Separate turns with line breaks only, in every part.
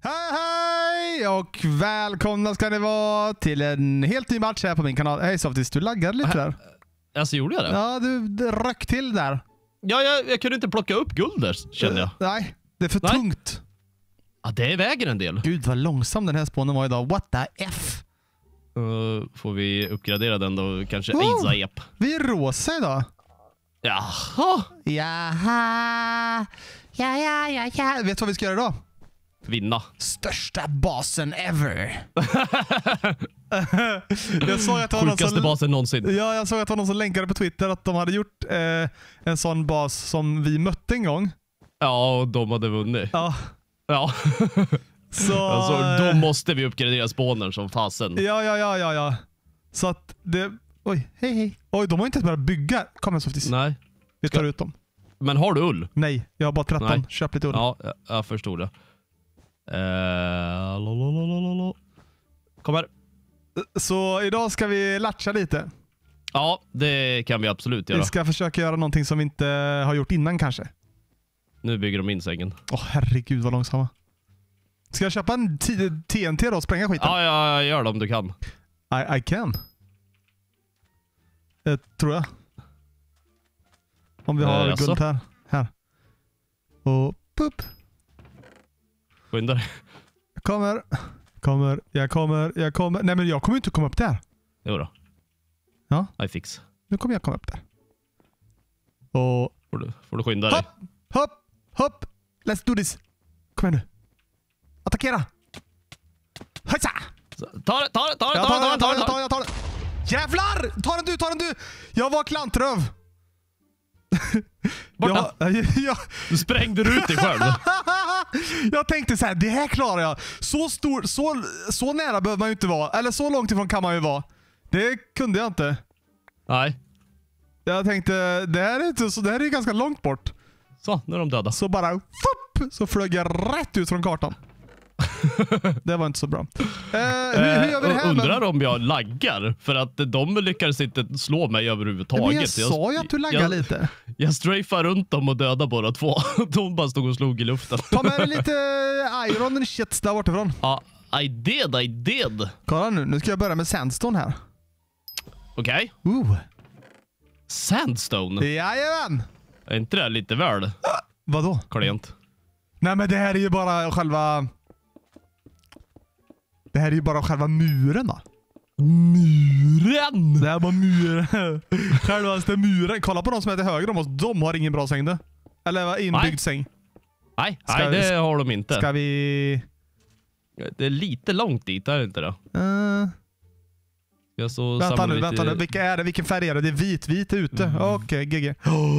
Hej och välkomna ska ni vara till en helt ny match här på min kanal. Hej Softis, du laggade lite där.
Alltså gjorde jag det?
Ja, du röck till där.
Ja, jag kunde inte plocka upp guld där, kände jag.
Nej, det är för tungt.
Ja, det väger en del.
Gud vad långsam den här spånen var idag. What the F?
Får vi uppgradera den då? Kanske Aiza Ep.
Vi är rosa idag.
Jaha.
Jaha. Ja. Vet du vad vi ska göra idag?
Vinna.
Största basen ever. Jag såg att det var
sjukaste basen någonsin.
Ja, jag såg att det var någon som länkade på Twitter att de hade gjort en sån bas som vi mötte en gång.
Ja, och de hade vunnit.
Ja.
Ja.
Så
alltså, då måste vi uppgradera spånen som fasen.
Ja. Så att det... Oj, hej. Oj, de har inte ens börjat bygga. Kom igen, Softis.
Nej.
Vi tar ut dem.
Men har du ull?
Nej, jag har bara 13.
Nej.
Köp lite ull.
Ja, jag förstod det. Kom här.
Så idag ska vi latcha lite.
Ja, det kan vi absolut göra.
Vi ska försöka göra någonting som vi inte har gjort innan kanske.
Nu bygger de in sängen.
Herregud vad långsamma. Ska jag köpa en TNT då och spränga skiten?
Ja, gör det om du kan.
I can. Tror jag. Om vi har guld här. Här. Och pup.
Skynda dig.
Jag kommer. Nej men jag kommer inte komma upp där.
Jo då.
Ja.
I fix.
Nu kommer jag komma upp där. Och...
Får du skynda dig.
Hopp. Let's do this. Kom igen nu. Attackera. Hejsa.
Ta det.
Jag tar det. Jävlar! Ta den du. Jag var klantröv.
Borta. Du sprängde ut dig själv.
Jag tänkte så här, det här klarar jag. Så nära behöver man ju inte vara. Eller så långt ifrån kan man ju vara. Det kunde jag inte.
Nej.
Jag tänkte, det här är ganska långt bort.
Så, nu är de döda.
Så bara, så flög jag rätt ut från kartan. Det var inte så bra. Hur gör vi det här?
Undrar om jag laggar. För att de lyckades inte slå mig överhuvudtaget.
Men jag sa ju att du laggar lite.
Jag strafade runt dem och dödade båda två. De bara stod och slog i luften.
Ta med dig lite iron and shit där bortifrån.
Ja, I did.
Kolla nu ska jag börja med sandstone här.
Okej. Sandstone?
Jajamän.
Är inte det lite väl?
Vadå?
Klent.
Nej men det här är ju bara själva... Det här är ju bara själva muren då.
Muren?
Det här var muren. Självaste muren. Kolla på de som är till höger om oss. De har ingen bra säng det. Eller inbyggd säng.
Nej, det har de inte.
Ska vi...
Det är lite långt dit, är det inte det?
Vänta nu. Vilka är det? Vilken färg är det? Det är vit är ute. Okej, GG.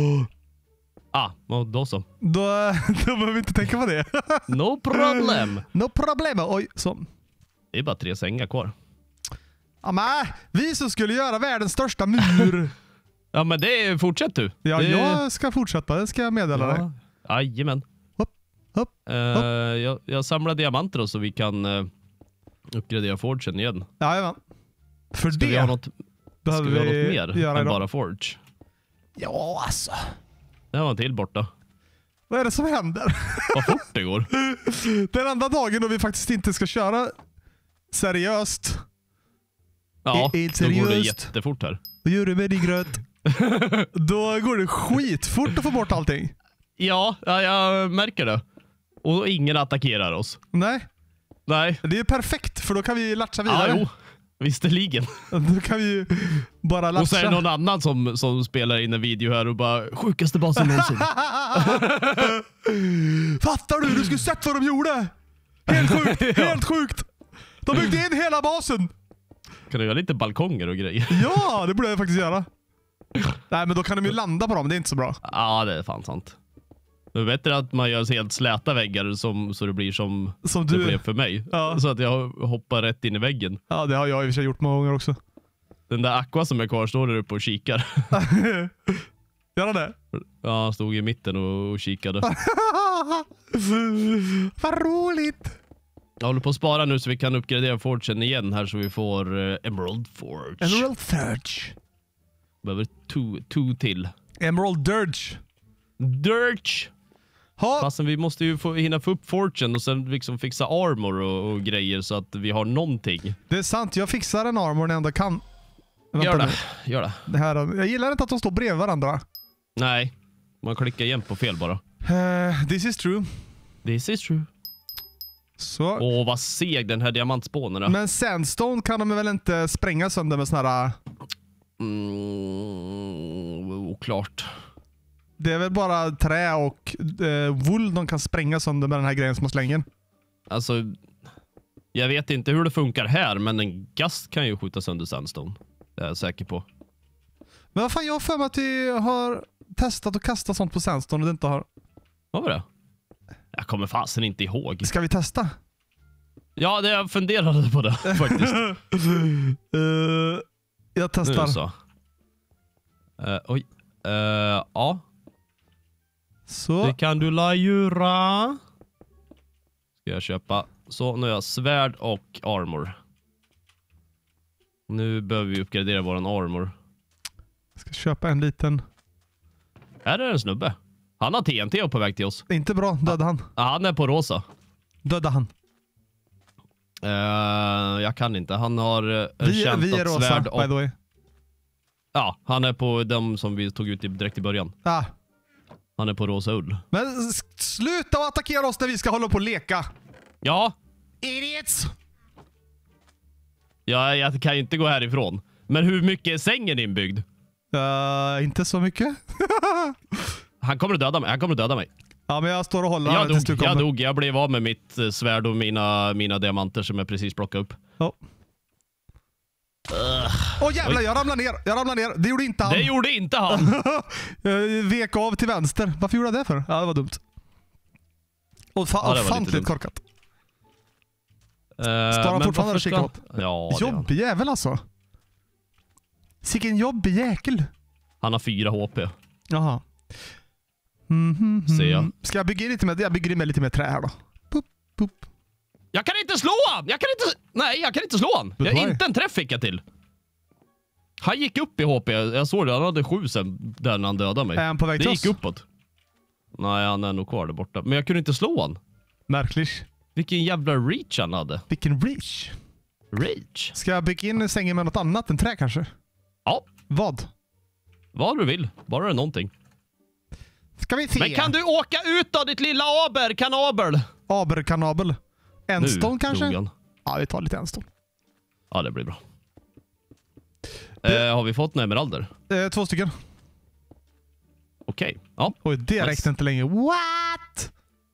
Då så.
Då behöver vi inte tänka på det.
No problem.
No problem. Oj, så.
Det är bara 3 sängar kvar.
Ja, men vi som skulle göra världens största mur.
Ja, men det fortsätter du.
Ja, jag ska fortsätta. Det ska jag meddela dig.
Jajamän.
Hopp.
Jag samlar diamanter då, så vi kan uppgradera forgen igen.
Jajamän. För
ska
det
vi ha något mer
göra
än
idag.
bara forge?
Ja, alltså.
Det var en till borta.
Vad är det som händer?
Vad fort det går.
Den enda dagen då vi faktiskt inte ska köra seriöst.
Ja, då går det jättefort här.
Vad gör du med din gröt? Då går det skitfort att få bort allting.
Ja, jag märker det. Och ingen attackerar oss.
Nej. Det är perfekt, för då kan vi latcha vidare.
Jo. Visserligen.
Då kan vi ju bara latcha.
Och så är det någon annan som spelar in en video här och bara sjukaste basen någonsin.
Fattar du? Du skulle sett vad de gjorde. Helt sjukt. De byggde in hela basen.
Kan du göra lite balkonger och grejer?
Ja, det borde jag faktiskt göra. Nej, men då kan de ju landa på dem. Det är inte så bra.
Ja, det är fan sant. Det är bättre att man gör helt släta väggar så det blir som det blev för mig.
Ja.
Så att jag hoppar rätt in i väggen.
Ja, det har jag i och för sig gjort många gånger också.
Den där aqua som är kvar står där uppe och kikar.
Gör han det?
Ja, han stod i mitten och kikade.
Vad roligt.
Jag håller på att spara nu så vi kan uppgradera forgen igen här så vi får Emerald Forge.
Emerald Forge.
Behöver 2 till.
Emerald Dirge.
Dirge. Fastän vi måste ju hinna få upp fortune och sen liksom fixa armor och grejer så att vi har någonting.
Det är sant, jag fixar en armor när jag ändå kan.
Gör det.
Det här, jag gillar inte att de står bredvid varandra.
Nej, man klickar igen på fel bara.
This is true.
This is true.
Så.
Åh, vad seg den här diamantspånen är.
Men sandstone kan de väl inte spränga sönder med såna här...
Oklart.
Det är väl bara trä och wool de kan spränga sönder med den här grejen som man slänger.
Alltså, jag vet inte hur det funkar här, men en gast kan ju skjuta sönder sandstone. Det är jag säker på.
Men vad fan, jag har för mig att vi har testat att kasta sånt på sandstone och det inte har...
Vad var det? Jag kommer fasen inte ihåg.
Ska vi testa?
Ja, jag funderade på det faktiskt.
Jag testar.
Nu så. Oj. Ja.
Så.
Det kan du la göra. Ska jag köpa. Så, nu har jag svärd och armor. Nu behöver vi uppgradera våran armor.
Jag ska köpa en liten...
Här är en snubbe. Han har TNT på väg till oss.
Inte bra, döda han.
Han är på rosa.
Döda han.
Jag kan inte. Han har
vi är rosa,
svärd
by the way.
Ja, han är på dem som vi tog ut direkt i början.
Ah.
Han är på rosa ull.
Men sluta att attackera oss när vi ska hålla på och leka.
Ja.
Idiots!
Ja, jag kan ju inte gå härifrån. Men hur mycket är sängen inbyggd?
Inte så mycket.
Han kommer att döda mig. Han kommer att döda mig.
Ja, men jag står och håller.
Jag dog. Jag blev av med mitt svärd och mina diamanter som jag precis plockade upp.
Jävlar, jag ramlar ner. Det gjorde inte han.
Det gjorde inte han.
Jag vek av till vänster. Varför gjorde jag det för? Ja, det var dumt. Ofantligt korkat. Står han fortfarande och kikar upp?
Ja,
jobbig jävel alltså. Sicken jobbig jäkel.
Han har 4 HP.
Jaha.
Ser jag.
Ska jag bygga lite med? Jag bygger med lite mer trä här då. Pup, pup.
Jag kan inte slå han! Jag kan inte slå han! Inte en träff fick jag till. Han gick upp i HP. Jag såg det. Han hade 7 sen där när han dödade mig.
Är han på väg till oss?
Det gick uppåt. Nej, han är nog kvar där borta. Men jag kunde inte slå han.
Märkligt.
Vilken jävla reach han hade.
Vilken reach? Ska jag bygga in sängen med något annat än trä kanske?
Ja.
Vad?
Vad du vill. Bara det är någonting.
Ska vi se.
Men kan du åka ut då, ditt lilla aberkanabel?
Aberkanabel. Enstone kanske?
Dogan.
Ja, vi tar lite enstone.
Ja, det blir bra. Har vi fått några emeralder?
2 stycken.
Okej. Ja.
Oj, det räckte inte längre. What?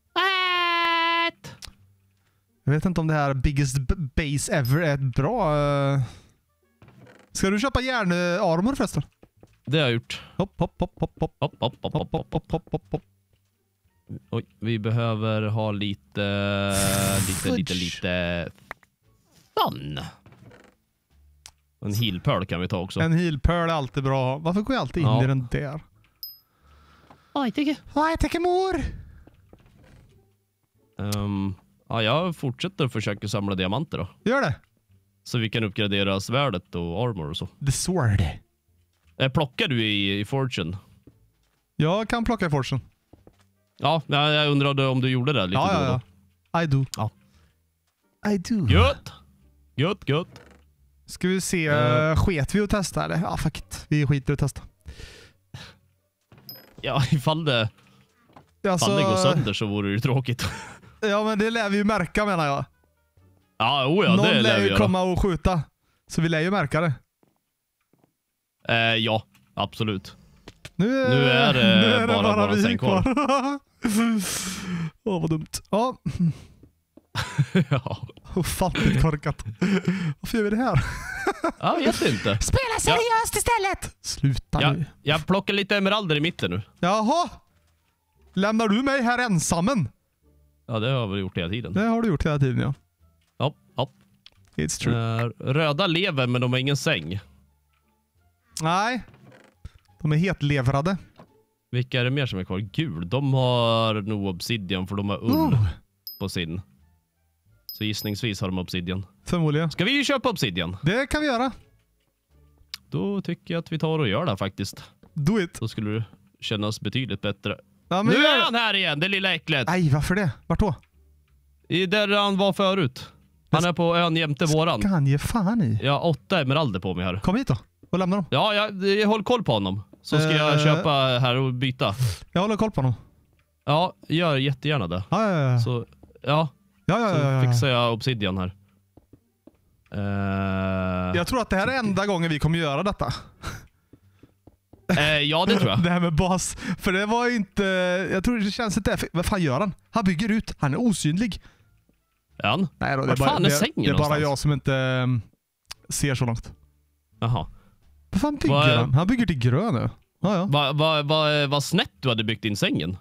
Jag vet inte om det här biggest base ever är ett bra... Ska du köpa järnarmor förresten?
Det har jag gjort.
Hopp.
Oj, vi behöver ha lite fun. En healpearl kan vi ta också.
En healpearl är alltid bra. Varför går jag alltid in i den där?
Jag
tycker mor.
Jag fortsätter att försöka samla diamanter då.
Gör det.
Så vi kan uppgradera svärdet och armor och så.
The sword.
Plockar du i Fortune?
Jag kan plocka i Fortune.
Ja, jag undrade om du gjorde det lite då.
I do.
Ja.
I do.
Gött.
Ska vi se, sket vi att testa eller? Ja, fuck it. Vi skiter att testa.
Ja, ifall det går sönder så vore det ju tråkigt.
Ja, men det lär vi ju märka menar jag.
Ja,
någon
det
lär ju komma och skjuta. Så vi lär ju märka det.
Ja, absolut.
Nu
är det bara våra säng kvar.
Vad dumt. Ja.
Ja.
Ofantligt korkat. Varför gör vi det här?
Jag vet inte.
Spela seriöst istället! Sluta nu.
Jag plockar lite emeralder i mitten nu.
Jaha. Lämnar du mig här ensammen?
Ja, det har vi gjort hela tiden.
Det har du gjort hela tiden, ja.
Ja.
It's true.
Röda lever, men de har ingen säng.
Nej. De är helt levrade.
Vilka är det mer som är kvar? Gul. De har nog obsidian för de har ull på sin. Så gissningsvis har de obsidian.
Förmodligen.
Ska vi köpa obsidian?
Det kan vi göra.
Då tycker jag att vi tar och gör det faktiskt.
Do it.
Då skulle det kännas betydligt bättre.
Ja,
Nu är han här igen, det lilla äcklet.
Nej, varför det? Vart då?
I där han var förut. Han är på ön jämte våran.
Ska han ge fan i?
Jag har 8 emeralder på mig här.
Kom hit då och lämna dem.
Ja, jag håller koll på honom. Så ska jag köpa här och byta.
Jag håller koll på honom.
Ja, gör jättegärna det.
Ja.
Så, ja. Så fixar jag obsidian här.
Jag tror att det här är enda gången vi kommer göra detta.
Ja, det tror jag.
Det här med bas. För det var inte... Jag tror det känns inte... Vad fan gör han? Han bygger ut. Han är osynlig.
Han?
Nej då,
Var fan är sängen
det är bara
någonstans?
jag som inte ser så långt.
Jaha.
Vad fan bygger han? Han bygger till grön nu. Ja.
Vad snett du hade byggt in sängen.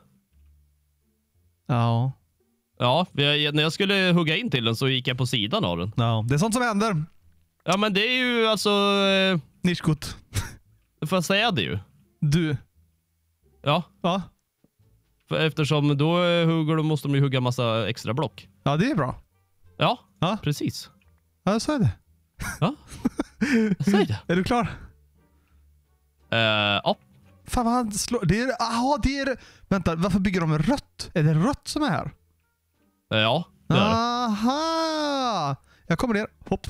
Ja.
Ja, när jag skulle hugga in till den så gick jag på sidan av den.
Ja. Det är sånt som händer.
Ja, men det är ju alltså...
Nischgott.
Får jag säga det ju?
Du.
Ja.
Ja.
För eftersom då måste de ju hugga massa extra block.
Ja, det är bra.
Ja,
ja.
Precis.
Ja, så är det.
Ja, säg det.
Är du klar?
Ja.
Fan vad han slår. Det är... Vänta, varför bygger de rött? Är det rött som är här?
Ja, det är det.
Aha! Jag kommer ner. Hopp.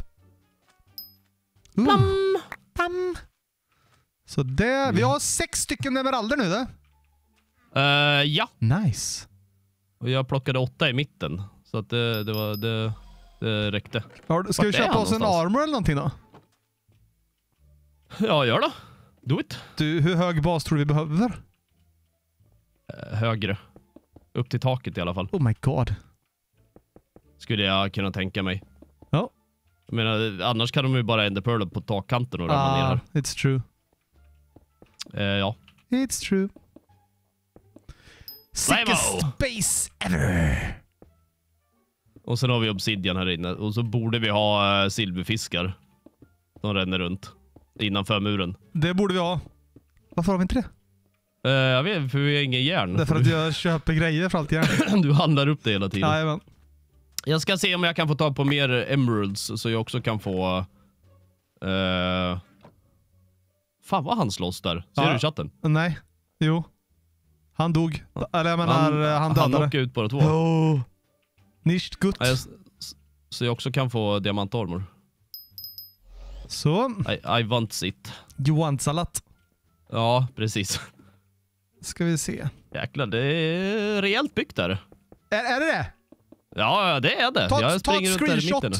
Pam. Så det... Vi har 6 stycken emeralder nu då.
Ja.
Nice.
Och jag plockade 8 i mitten. Så att det räckte.
Ska vi köpa oss en armor eller någonting då?
Ja, gör det. Do it.
Du, hur hög bas tror du vi behöver?
Högre. Upp till taket i alla fall.
Oh my god.
Skulle jag kunna tänka mig.
Ja.
Jag menar, annars kan de ju bara enderpearla på takkanten och ramla ner här.
It's true.
Ja.
It's true. Sickest space ever.
Och sen har vi obsidian här inne. Och så borde vi ha silverfiskar. De ränner runt. Innanför muren.
Det borde vi ha. Varför har vi inte det?
Jag vet, för vi har ingen järn.
Därför att jag köper grejer för allt järn.
Du handlar upp det hela tiden.
Jajamän.
Jag ska se om jag kan få ta på mer emeralds så jag också kan få... Fan vad han slåss där. Ser du i chatten?
Nej. Jo. Han dog. Eller jag menar, han dödade.
Han åker ut bara 2.
Oh. Nicht gut.
Så jag också kan få diamantarmor.
Så.
I want it.
Johan salat.
Ja, precis.
Ska vi se.
Jäklar, det är rejält byggt där.
Är det det?
Ja, det är det. Jag springer runt där i mitten.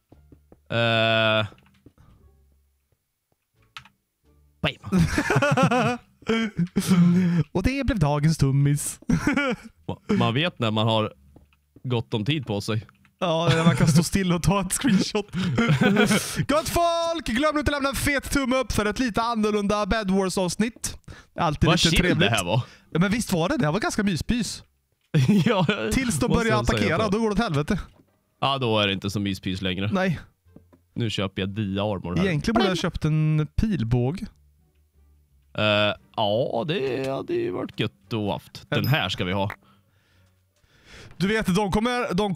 Och det blev dagens tummis.
Man vet när man har gott om tid på sig.
Ja, man kan stå still och ta ett screenshot. Gott folk! Glöm inte att lämna en fet tumme upp för ett lite annorlunda Bed Wars-avsnitt. Alltid lite trevligt.
Det här var.
Ja, men visst var det? Det här var ganska myspys.
Ja,
tills de börjar attackera, då går det åt helvete.
Ja, då är det inte så myspys längre.
Nej.
Nu köper jag dia-armor här.
Egentligen borde jag ha köpt en pilbåg.
Ja, det hade ju varit gött att haft. Den här ska vi ha.
Du vet, de kommer. De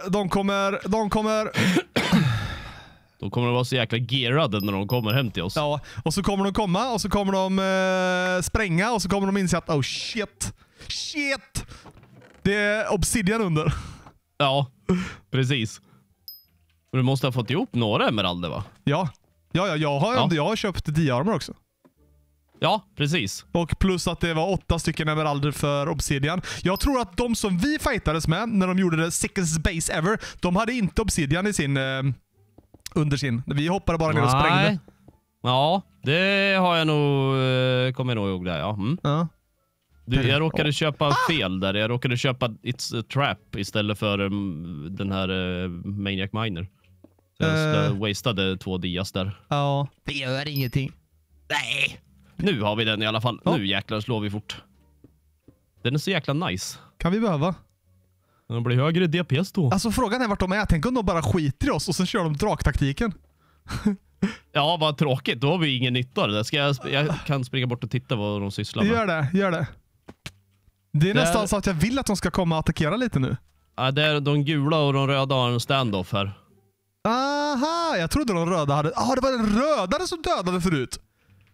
kommer att vara så jäkla gearade när de kommer hem till oss.
Ja, och så kommer de komma och så kommer de spränga och så kommer de inse att oh shit. Det är obsidian under.
Ja, precis. Men du måste ha fått ihop några emeralder, va?
Ja, jag har köpt dia-armor också.
Ja, precis.
Och plus att det var 8 stycken emeralder för obsidian. Jag tror att de som vi fightades med när de gjorde det sickest base ever, de hade inte obsidian i sin under sin. Vi hoppade bara ner och sprängde.
Ja, det har jag nog kommer jag nog ihåg där, ja.
Ja.
Jag råkade köpa fel där. Jag råkade köpa It's a Trap istället för den här Maniac Miner. Så jag wastade 2 dias där.
Ja, det gör ingenting.
Nej. Nu har vi den i alla fall. Ja. Nu jäklar slår vi fort. Den är så jäkla nice.
Kan vi behöva?
Den blir högre DPS då.
Alltså frågan är vart de är. Tänk om de bara skiter i oss och sen kör de draktaktiken.
Ja, vad tråkigt. Då har vi ingen nytta. Jag kan springa bort och titta vad de sysslar med.
Gör det. Det är nästan så att jag vill att de ska komma och attackera lite nu.
Ja, det är de gula och de röda har en standoff här.
Aha, jag trodde de röda hade... det var den röda som dödade förut.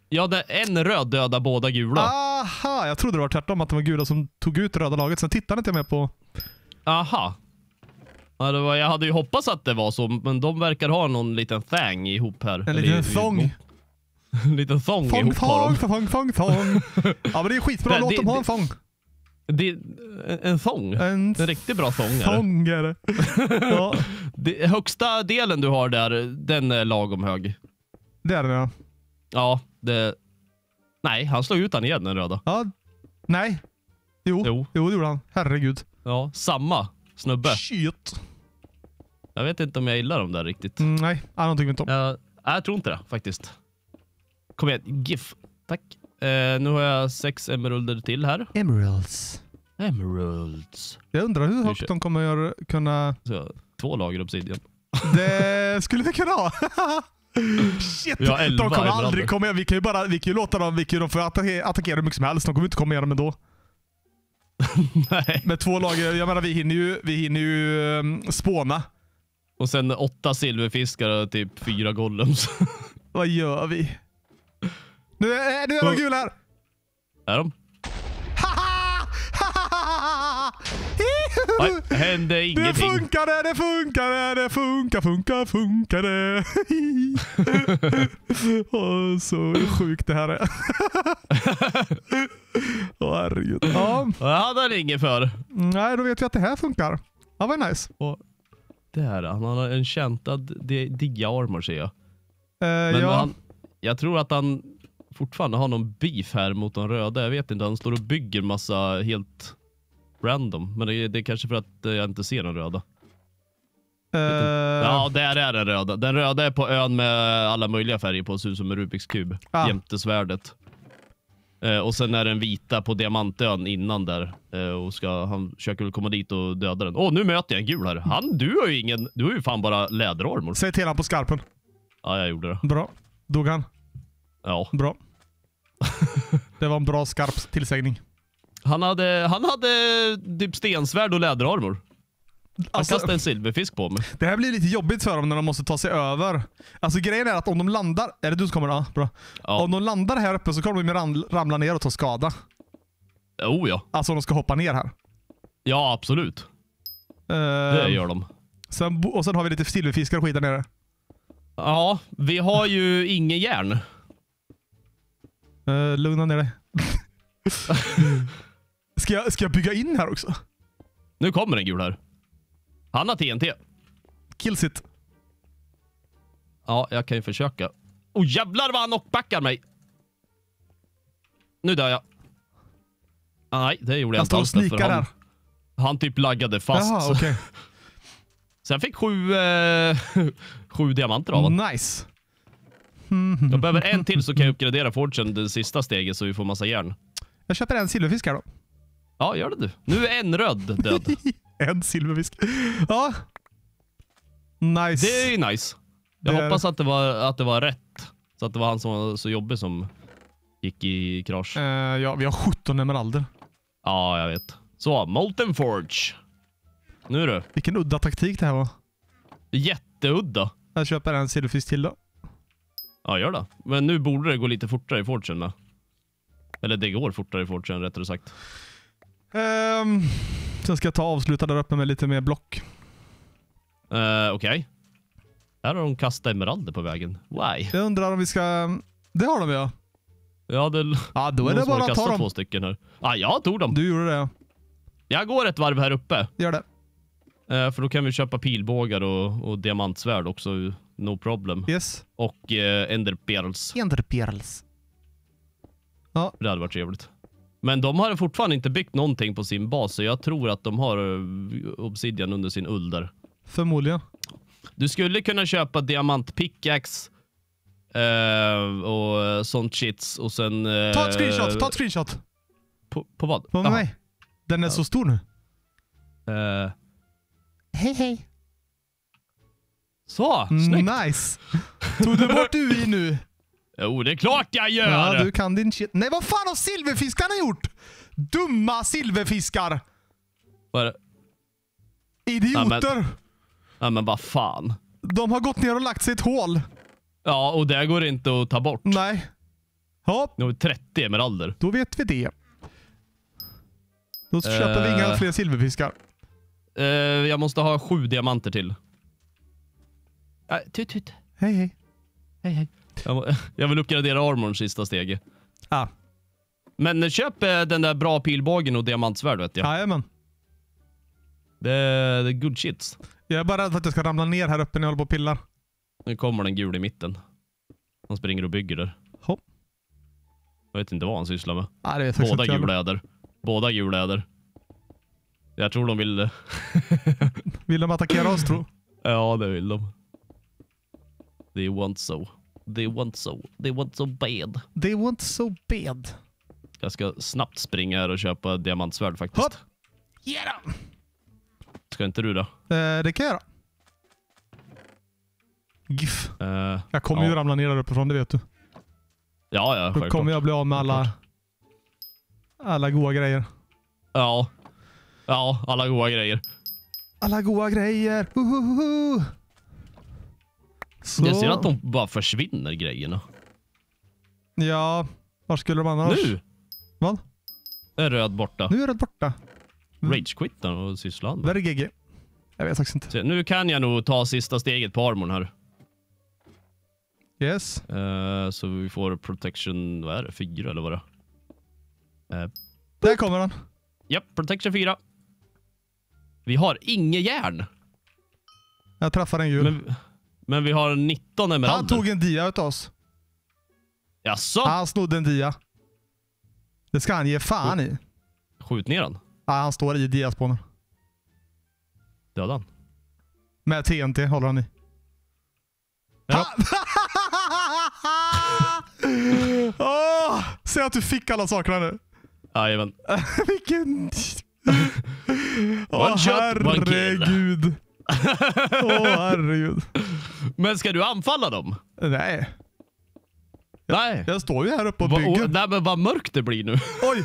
Ja, en röd dödar båda gula.
Aha, jag trodde det var tvärtom, att det var gula som tog ut röda laget. Sen tittade inte jag med på...
Aha. Ja, jag hade ju hoppats att det var så, men de verkar ha någon liten thang ihop här.
En liten thong.
En liten thong ihop har de.
Thong. Ja, men det är skitbra. Låt dem ha en thong.
En thong? En riktigt bra thong.
Thong är det. Ja.
Högsta delen du har där, den är lagom hög.
Det är det, ja.
Ja, nej, han slog ut han igen, den röda.
Ja, nej. Jo, det gjorde han. Herregud.
Ja, samma snubbe.
Shit.
Jag vet inte om jag gillar dem där riktigt.
Nej, jag tycker inte om.
Jag tror inte det, faktiskt. Kom igen, GIF. Tack. Nu har jag 6 emeralder till här.
Emeralds. Jag undrar hur högt de kommer kunna...
Så, 2 lager obsidian.
Det skulle vi kunna ha. Shit, de kommer aldrig komma igen. Vi kan ju låta dem, de får attackera hur mycket som helst. De kommer inte komma igenom ändå.
Nej.
Med 2 lager, jag menar vi hinner ju spåna.
Och sen 8 silverfiskar och typ 4 golems.
Vad gör vi? Nu är de gula här.
Är de? Nej, hände ingenting.
Det funkar det. Så sjukt det här är. Herregud. Ja.
Jag hade inget för.
Nej, då vet vi att det här funkar. Ja, vad nice.
Och där, han har en käntad digga armor, ser jag. Men
ja.
Jag tror att han fortfarande har någon beef här mot de röda. Jag vet inte, han står och bygger massa helt random. Men det är kanske för att jag inte ser den röda. Ja, där är den röda. Den röda är på ön med alla möjliga färger på, ser ut som en Rubiks kub. Jämte svärdet. Och sen är den vita på diamantön innan där. Och han försöker väl komma dit och döda den. Nu möter jag en gul här. Du har ju fan bara läderarmor.
Säg till han på skarpen.
Ja, jag gjorde det.
Bra. Dog han?
Ja.
Bra. Det var en bra skarp tillsägning.
Han hade typ stensvärd och läderarmor. Han kastade en silverfisk på mig.
Det här blir lite jobbigt för dem när de måste ta sig över. Alltså grejen är att om de landar... Är det du som kommer? Ja, bra. Ja. Om de landar här uppe så kommer de ramla ner och ta skada.
Oh ja.
Alltså om de ska hoppa ner här.
Ja, absolut. Det gör de.
Och sen har vi lite silverfiskar och skit där nere.
Ja, vi har ju ingen järn.
Lugna ner dig. Ska jag bygga in här också?
Nu kommer en gul här. Han har TNT.
Killsit.
Ja, jag kan ju försöka. Jävlar vad han knockbackar mig. Nu dör jag. Nej, det gjorde jag inte alls. Han typ laggade fast.
Jaha, okay.
Så jag fick 7 diamanter av honom.
Nice.
Jag behöver en till så kan jag uppgradera fortune det sista steget så vi får massa järn.
Jag köper en silverfisk här då.
Ja, gör det du. Nu är en röd död.
En silverfisk. Ja. Nice.
Det är ju nice. Jag hoppas att det var rätt. Så att det var han som var så jobbig som gick i krasch.
Ja, vi har 17 emeralder.
Ja, jag vet. Så, Molten Forge. Nu du.
Vilken udda taktik det här var.
Jätteudda.
Jag köper en silverfisk till då.
Ja, gör det. Men nu borde det gå lite fortare i fortune med. Eller det går fortare i fortune, rättare sagt.
Sen ska jag avsluta där uppe med lite mer block.
Okej. Här har de kastat emeralder på vägen. Why?
Jag undrar om vi ska... Det har de ja.
Ja,
då är det bara att ta dem.
2 stycken här. Ja, jag tog dem.
Du gjorde det ja.
Jag går ett varv här uppe.
Gör det.
För då kan vi köpa pilbågar och diamantsvärd också. No problem.
Yes.
Och enderpearls.
Ja.
Det hade varit trevligt. Men de har fortfarande inte byggt någonting på sin bas. Så jag tror att de har obsidian under sin ull där.
Förmodligen.
Du skulle kunna köpa diamant pickaxe och sånt shits. Och sen...
Ta ett screenshot.
På vad?
På mig. Den är så stor nu. Hej.
Så, snyggt.
Nice. Tog du bort UI nu?
Jo, det är klart jag gör.
Ja, du kan din shit. Nej, vad fan har silverfiskarna gjort? Dumma silverfiskar.
Vad?
Idioter.
Ja, men vad fan.
De har gått ner och lagt sig i ett hål.
Ja, och det går inte att ta bort.
Nej. Ja,
Nu har vi 30 emeralder.
då vet vi det. Då köper vi inga fler silverfiskar.
Jag måste ha 7 diamanter till. Tut.
Hej, hej.
Hej. Jag vill uppgradera armorn sista steget. Men köp den där bra pilbågen och diamantsvärd, vet jag.
Jajamän.
Det är good shits.
Jag är bara rädd för att jag ska ramla ner här uppe när jag håller på och pillar.
Nu kommer den gul i mitten. Han springer och bygger där.
Hopp.
Jag vet inte vad han sysslar med.
Nej, det vet
Båda
inte
gula äder. Båda gula äder. Jag tror de vill...
Vill de attackera oss, tro?
Ja, det vill de. They want so. They want so. They want so bad.
They want so bad.
Jag ska snabbt springa här och köpa diamantsvärd faktiskt.
Hopp! Yeah!
Ska inte du då?
Det kan jag göra. GIF. Jag kommer
ja.
ju ramla ner där uppifrån, det vet du.
Ja,
Då
självklart.
kommer jag bli av med alla goda grejer.
Ja. Ja, alla goda grejer.
Alla goda grejer. Så.
Jag ser att de bara försvinner, grejerna.
Ja, var skulle de annars?
Nu!
Vad?
Är röd borta.
Nu är det borta.
Rage-quittar och sysslan.
Där är GG. Jag vet faktiskt inte.
Så nu kan jag nog ta sista steget på armorn här.
Yes.
Så vi får protection, vad är det? 4 eller vad det är?
Där kommer den.
Japp, protection 4. Vi har inget järn.
Jag träffar en gul.
Men vi har 19 emeralder.
Han tog en dia utav oss.
Jaså?
Han snodde en dia. Det ska han ge fan i.
Skjut ner han.
Ja, han står i diaspånen.
Döda han.
Med TNT håller han i.
Ja.
Säg att du fick alla sakerna nu.
Jajamän.
Vilken...
One shot, one kill.
Herregud. Herregud.
Men ska du anfalla dem?
Nej.
Nej.
Jag står ju här uppe och bygger.
Nej, men vad mörkt det blir nu.
Oj.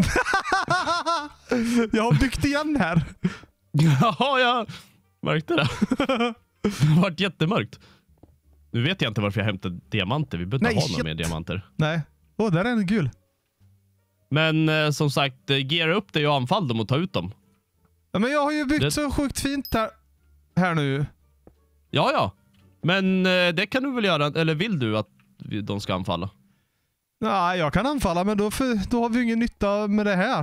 Jag har byggt igen här.
Ja, jag märkte det. Det har varit jättemörkt. Nu vet jag inte varför jag hämtade diamanter. Vi behöver inte ha några mer diamanter.
Nej. Där är en gul.
Men som sagt, geara upp dig och anfall dem och ta ut dem.
Ja, men jag har ju byggt så sjukt fint här nu.
Ja. Men det kan du väl göra. Eller vill du att de ska anfalla?
Nej, jag kan anfalla, men då har vi ju ingen nytta med det här.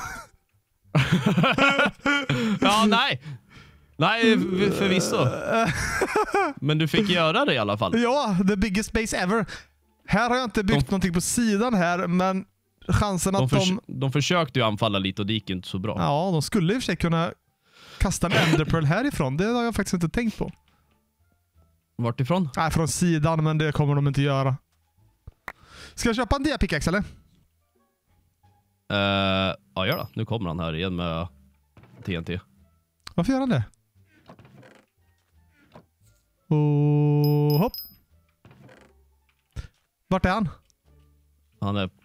Ja, nej. Nej, förvisso. Men du fick göra det i alla fall.
Ja, the biggest base ever. Här har jag inte byggt någonting på sidan här, men chansen att
de försökte ju anfalla lite och det gick inte så bra.
Ja, de skulle i och för sig kunna kasta en enderpearl härifrån. Det har jag faktiskt inte tänkt på.
Vart ifrån?
Nej, från sidan, men det kommer de inte göra. Ska jag köpa en diapickaxe eller?
Ja, gör det. Nu kommer han här igen med TNT.
Varför gör han det? Och hopp. Vart är han?
Han är...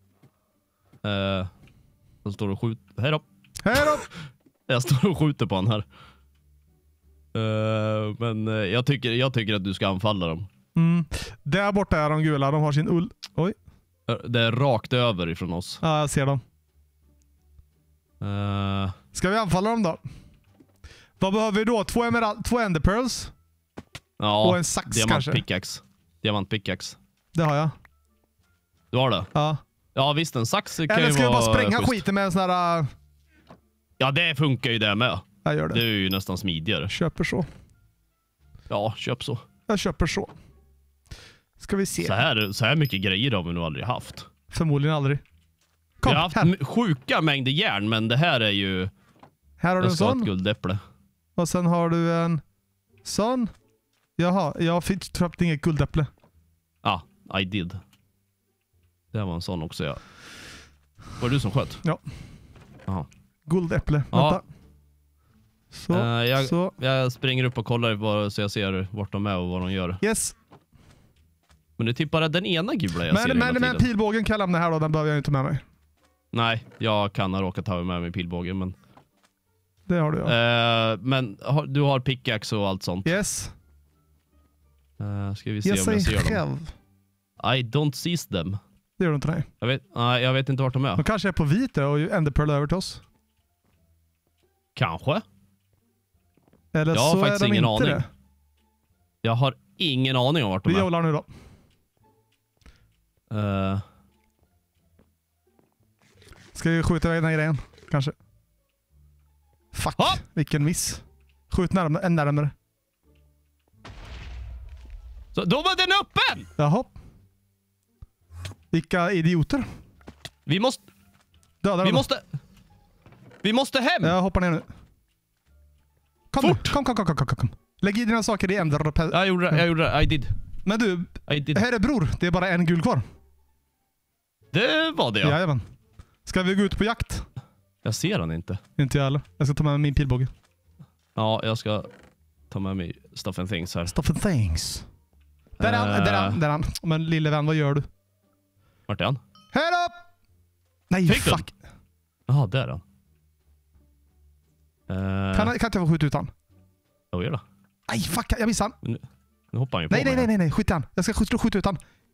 han står och skjuter... Hej då!
Hej då!
Jag står och skjuter på han här. Men jag tycker att du ska anfalla dem.
Där borta är de gula. De har sin ull. Oj.
Det är rakt över ifrån oss.
Ja, jag ser dem. Ska vi anfalla dem då? Vad behöver vi då? 2 enderpearls?
Ja,
och en sax kanske?
Diamant pickaxe.
Det har jag.
Du har det?
Ja.
Ja visst, en sax kan
eller
ju
ska jag
vara
bara spränga
schysst.
skiten med en sån här...
Ja, det funkar ju det med.
Jag gör det.
Det är ju nästan smidigare.
Köper så.
Ja, köp så.
Jag köper så. Ska vi se.
Så här mycket grejer har vi nog aldrig haft.
Förmodligen aldrig. Kom,
vi har haft
här.
Sjuka mängder järn, men det här är ju...
Här har du en sån.
Ett guldäpple.
Och sen har du en sån. Jaha, jag fick trappt inget guldäpple.
Ja, I did. Det var en sån också, ja. Var det du som sköt?
Ja.
Jaha.
Guldäpple.
Ja.
Vänta. Så,
jag springer upp och kollar så jag ser vart de är och vad de gör.
Yes.
Men det är typ bara den ena gula jag ser hela tiden.
Men pilbågen kan jag lämna här då. Den behöver jag inte med mig. Nej,
jag kan ha råkat ta med mig pilbågen, men...
Det har du, ja.
Men du har pickaxe och allt sånt.
Yes.
Ska vi se om jag ser dem.
Själv.
I don't see them.
Det gör de inte, nej.
Jag vet inte vart de är.
De kanske är på vit och enderpearl över till oss.
Kanske.
Eller
Jag har
så
faktiskt
är de
ingen
inte
aning.
det.
Jag har ingen aning om vart de
Vi
är.
jollar nu då. Ska vi skjuta iväg den här grejen? Kanske. Fuck, vilken miss. Skjut närmare.
Så, då var den öppen!
Jaha. Vilka idioter.
Vi måste...
Döda
Vi
dem.
Vi måste hem!
Jag hoppar ner nu. Kom. Lägg i dina saker i änder.
Jag gjorde det. I did.
Men du, här är bror. Det är bara en gul kvar.
Det var det, ja.
Jajamän. Ska vi gå ut på jakt?
Jag ser han inte.
Inte jag heller. Jag ska ta med mig min pilbåge.
Ja, jag ska ta med mig stuff and things här.
Stuff and things. Där är han. Men lille vän, vad gör du?
Vart är han?
Här upp! Nej,
Fick
fuck.
Jaha, där är han.
Kan inte jag få skjuta ut han?
Vad gör det?
Nej, fuck. Jag missade han.
Nu hoppar han ju på mig.
Nej. Skjut han. Jag ska skjuta ut han.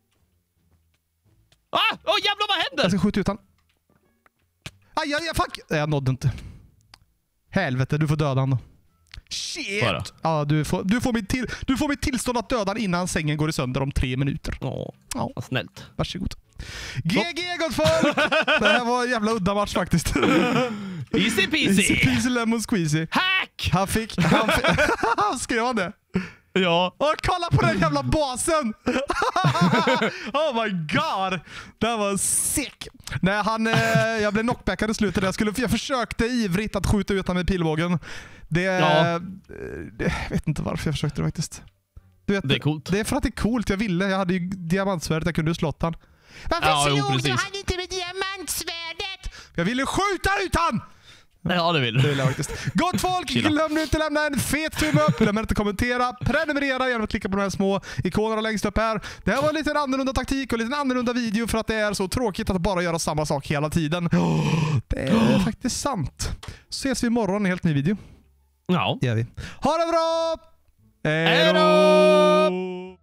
Jävlar, vad händer?
Jag ska skjuta ut han. Aj, fuck. Jag nådde inte. Helvete, du får döda han då. Shit!
Bara.
Ja, du får mitt tillstånd att döda han innan sängen går i sönder om 3 minuter.
Ja, vad snällt.
Varsågod. GG gott folk! Det här var en jävla udda match faktiskt.
Easy peasy!
Easy peasy lemon squeezy.
Hack!
Han skrev han det?
Ja.
Kolla på den jävla basen! Oh my god! Det var sick. Nej, jag blev knockbackad i slutet. Jag försökte ivrigt att skjuta ut honom med pilbågen. Jag vet inte varför jag försökte det faktiskt. Du vet,
det är coolt.
Det är för att det är coolt. Jag ville. Jag hade ju diamantsvärdet. Jag kunde ju slått han. Varför slog du han inte med diamantsvärdet? Jag ville skjuta ut han!
Ja, det vill
du. Det vill jag faktiskt. Gott folk, glöm inte att lämna en fet tumme upp. Glöm inte att kommentera. Prenumerera genom att klicka på de här små ikonerna längst upp här. Det här var en lite annorlunda taktik och en lite annorlunda video för att det är så tråkigt att bara göra samma sak hela tiden. Det är faktiskt sant. Så ses vi imorgon i en helt ny video.
Ja.
Det gör vi. Ha det bra!
Hej då!